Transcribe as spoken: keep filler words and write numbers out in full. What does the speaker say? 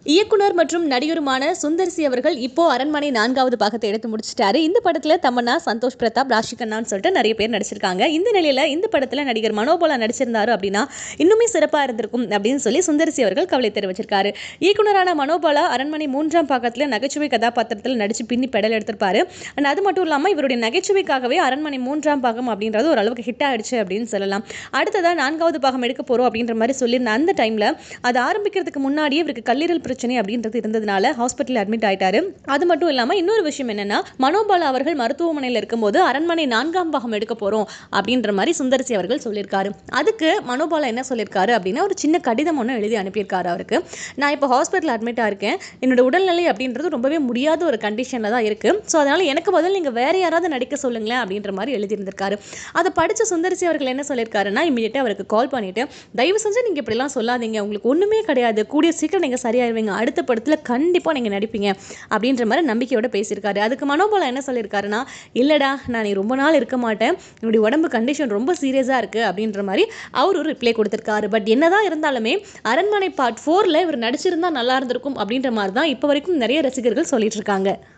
இயக்குனர் மற்றும் நடிகருமான சுந்தர் சி அவர்கள் இப்போ அரண்மனை நான்காவது பாகத்தை எடுத்து முடிச்சிட்டாரு. இந்த படத்துல தமன்னா, சந்தோஷ் பிரதாப், ராஷி கண்ணான்னு சொல்லிட்டு நிறைய பேர் நடிச்சிருக்காங்க. இந்த நிலையில இந்த படத்துல நடிகர் மனோபாலா நடிச்சிருந்தாரு அப்படின்னா இன்னுமே சிறப்பா இருந்திருக்கும் அப்படின்னு சொல்லி சுந்தர் சி அவர்கள் கவலை தெரிவிச்சிருக்காரு. இயக்குனரான மனோபாலா அரண்மனை மூன்றாம் பாகத்துல நகைச்சுவை கதாபாத்திரத்தில் நடிச்சு பின்னி பெடல் எடுத்திருப்பாரு. அண்ட் அது மட்டும் இல்லாம இவருடைய நகைச்சுவைக்காகவே அரண்மனை மூன்றாம் பாகம் அப்படின்றது ஓரளவுக்கு ஹிட் ஆயிடுச்சு அப்படின்னு சொல்லலாம். அடுத்ததா நான்காவது பாகம் எடுக்க போறோம் அப்படின்ற மாதிரி சொல்லியிருந்த அந்த டைம்ல அது ஆரம்பிக்கிறதுக்கு முன்னாடியே இவருக்கு கல்லீரல் பிரச்சனை அப்படின்றது இருந்ததுனால ஹாஸ்பிட்டல் அட்மிட் ஆயிட்டாரு. அது மட்டும் இல்லாம இன்னொரு விஷயம் என்னன்னா, மனோபாலா அவர்கள் மருத்துவமனையில் இருக்கும்போது அரண்மனை நான்காம் பாகம் எடுக்க போறோம் அப்படின்ற மாதிரி சுந்தர் சி அவர்கள் சொல்லியிருக்காரு. அதுக்கு மனோபாலா என்ன சொல்லியிருக்காரு அப்படின்னா, ஒரு சின்ன கடிதம் ஒன்று எழுதி அனுப்பியிருக்காரு அவருக்கு. நான் இப்போ ஹாஸ்பிட்டல் அட்மிட் இருக்கேன், என்னோட உடல்நிலை அப்படின்றது ரொம்பவே முடியாத ஒரு கண்டிஷன்ல தான் இருக்கு. ஸோ அதனால எனக்கு பதில் நீங்க வேற யாராவது நடிக்க சொல்லுங்களேன் அப்படின்ற மாதிரி எழுதியிருந்திருக்காரு. அதை படிச்ச சுந்தர் சி அவர்கள் என்ன சொல்லியிருக்காருன்னா, இமீடியட்டா அவருக்கு கால் பண்ணிட்டு, தயவு செஞ்சு நீங்க இப்படிலாம் சொல்லாதீங்க, உங்களுக்கு ஒண்ணுமே கிடையாது, கூடிய சீக்கிரம் நீங்க சரியாயிருவீங்க, அடுத்த படத்துல கண்டிப்பா நீங்க நடிப்பீங்க அப்படின்ற மாதிரி நம்பிக்கையோட பேசியிருக்காரு. அதுக்கு மனோபாலா என்ன சொல்லியிருக்காருன்னா, இல்லடா நான் ரொம்ப நாள் இருக்க மாட்டேன், என்னுடைய உடம்பு கண்டிஷன் ரொம்ப சீரியஸா இருக்கு அப்படின்ற மாதிரி அவர் ஒரு ரிப்ளை கொடுத்திருக்காரு. பட் என்னதான் இருந்தாலுமே அரண்மனை பார்ட் ஃபோர்ல இவர் நடிச்சிருந்தா நல்லா இருந்திருக்கும் அப்படின்ற மாதிரி தான் இப்போ வரைக்கும் நிறைய ரசிகர்கள் சொல்லிட்டு இருக்காங்க.